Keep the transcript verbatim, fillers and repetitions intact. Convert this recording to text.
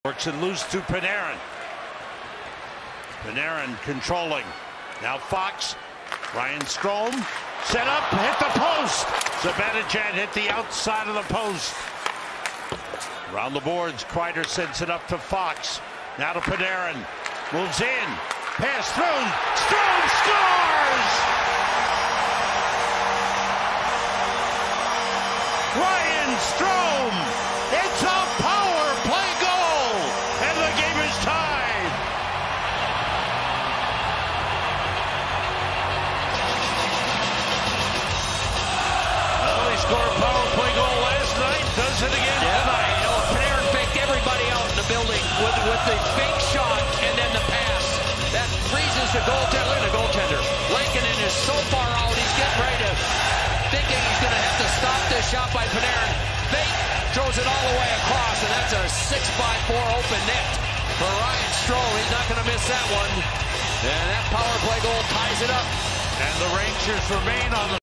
Works it loose to Panarin. Panarin controlling. Now Fox. Ryan Strome. Set up. Hit the post. Zibanejad hit the outside of the post. Around the boards. Kreider sends it up to Fox. Now to Panarin. Moves in. Pass through. Strome scores! Ryan Strome. It's a power play goal. And the game is tied. Well, he scored a power play goal last night. Does it again yeah. tonight. You know, Panarin faked everybody out in the building with, with the fake shot and then the pass. That freezes the goaltender. Look at the goaltender. Lankinen is so far out. He's getting ready to thinking he's going to have to stop this shot by Panarin. Fake, throws it all the way across, and that's a six by four open net for Ryan Strome. He's not going to miss that one. And that power play goal ties it up. And the Rangers remain on the